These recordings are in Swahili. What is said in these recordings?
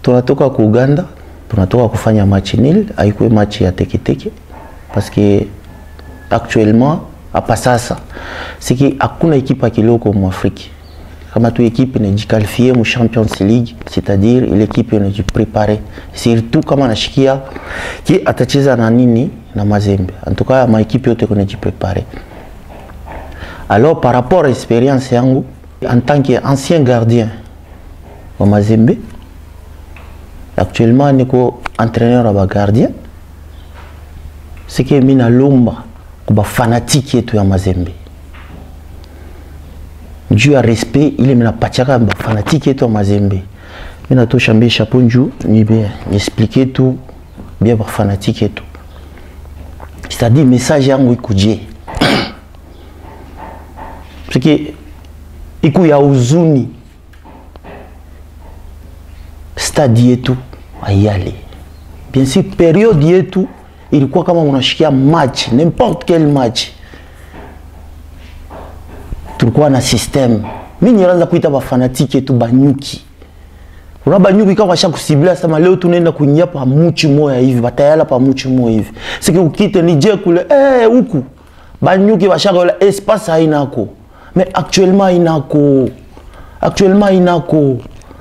tunatoka ku Uganda, tunatoka kufanya match nil, haikuwa match ya teke parce que actuellement hapa sasa siki hakuna ekipa kiloko mu Afrika. Kama tu équipe inajiqualifier mu Champions League, c'est-à-dire ile équipe inajiprepare surtout kama nashikia ki atacheza na nini na Mazembe. En tout cas ma équipe yote kunajiprepare. Alors par rapport à l'expérience yangu en tant qu'ancien gardien au Mazembe, actuellement niko entraîneur à gardien, c'est que mina lomba kuba fanatique yetu ya Mazembe. Dû à respect, il est mina pachaka ba fanatique yetu ya Mazembe. Mina to chamber chapeau njou ni bien expliquer tout bien ba fanatique yetu. C'est-à-dire message yangu ikuje. C'est que iku ya uzuni stade yetu ayale. Bien sûr période yetu ilikuwa kama unashikia match, n'importe quel match. Tulikuwa na system. Mimi nilianza kuita ba fanatique yetu banyuki. Kuna banyuki kama washa kusibila sema leo tunaenda kunyia pa muchi moya hivi, batayala pa muchi moya hivi. Siki ukite nije kule huku. Banyuki washaka wala espace hainako. Mais actuellement inako. Actuellement inako.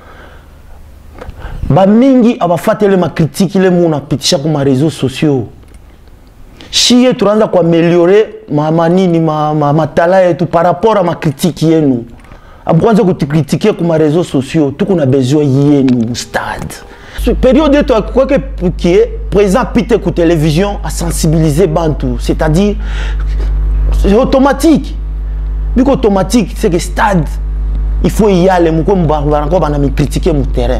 Ba mingi abafatele ma critique ile muna pitisha kwa réseaux sociaux. Chie tunaanza kuaméliorer manini matala yetu par rapport à ma critique yenu. Abwanza kutukritiquer kwa réseaux sociaux, tuko na besoin yenu stade. Ce période yetu quoi que qui est présent pite ku télévision à sensibiliser bantu, c'est-à-dire c'est automatique. Biko automatique, c'est que stade il faut y aller muko mbango bana me critiquer mon terrain.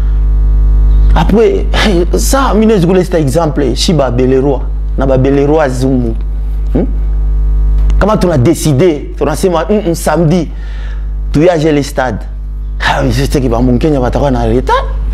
Après ça minez goulé cet exemple Shiba Beleroy na ba Beleroy Zumu. Comment on a décidé, on a un samedi tu y aller le stade. Ah je sais que ba mon Kenya bataka na retard.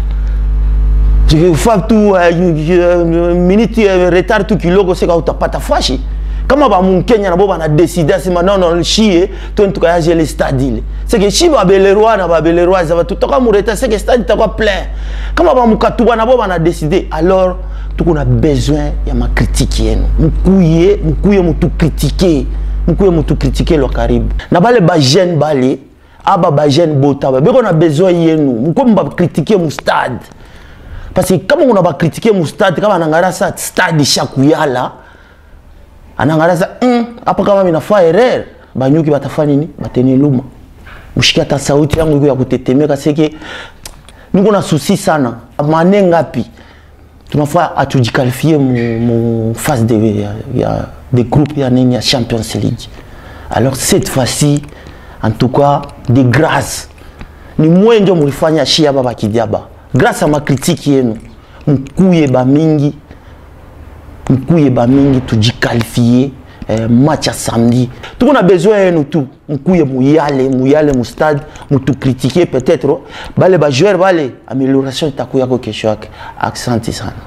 Tu fais tout minute retard tout kiloko c'est ka utapata fashi. Kama ba mon Kenya na bo bana décider c'est non chie toi tu ka aller le stade. C'est que Shiba Beleroy na ba Beleroy ça va tout toka mu retard c'est que stade ta plein. Kama ba mukatuba na bo bana décider alors tout qu'on a besoin ya ma critique yenu. Mukuye mutu critiquer. Mukuye mutu critiquer lo karibu. Na bale ba jeune bale aba ba jeune botaba. Beko na besoin yenu. Muko mba critiquer mu stade. Parce que kama on a ba critiquer mu stade kama anangara sa stade shakuyala. Anangara sa hapa kama minafaa erreur. Banyuki batafanya nini? Bateni luma. Mushikia ta sauti yangu ya kutetemeka seke niko na souci sana. Mane ngapi? Tunafaa atujiqualifier mon phase de groupe ya nini ya Champions League. Alors cette fois-ci en tout cas de grâce ni mwe ndio mulifanya shia baba kidiaba. Grâce à ma critique yenu mkuye ba mingi tujiqualifier match à samedi. Tout on a besoin yenu tout mkuye muyale mu stade mutu critiquer peut-être bale ba joueur bale amélioration itakuya ko kesho yake. Accent sana.